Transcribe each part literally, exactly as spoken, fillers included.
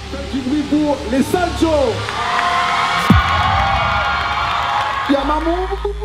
Faites du bruit pour les Sancho. Y'a maman.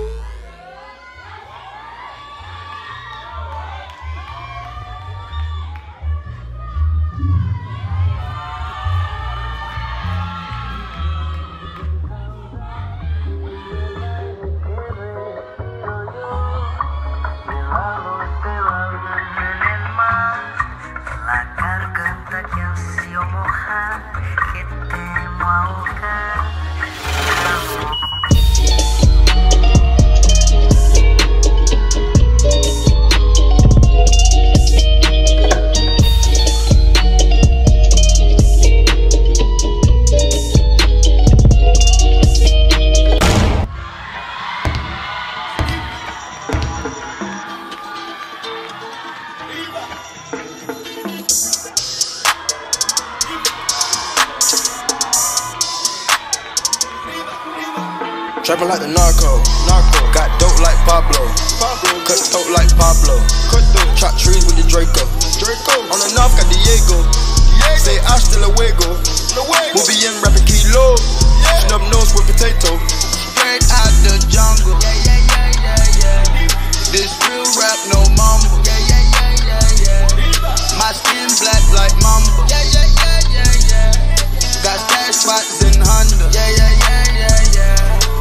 Trapping like the narco, narco. Got dope like Pablo, Pablo. Cut throat like Pablo, cut throat. Chop trees with the Draco, Draco. On the north got Diego, Diego. Say hasta luego, luego. Muy bien rapping kilo, yeah. Snub nose with potato. Straight out the jungle, yeah, yeah, yeah, yeah, yeah. This real rap, no mumble, yeah, yeah, yeah, yeah, yeah. My skin black like mamba, yeah, yeah, yeah, yeah, yeah. Got stash spots in Honda, yeah, yeah, yeah, yeah, yeah.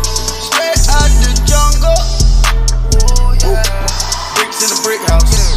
Out the jungle, oh yeah. Bricks in the brick house.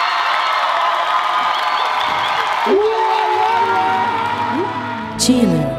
Chile.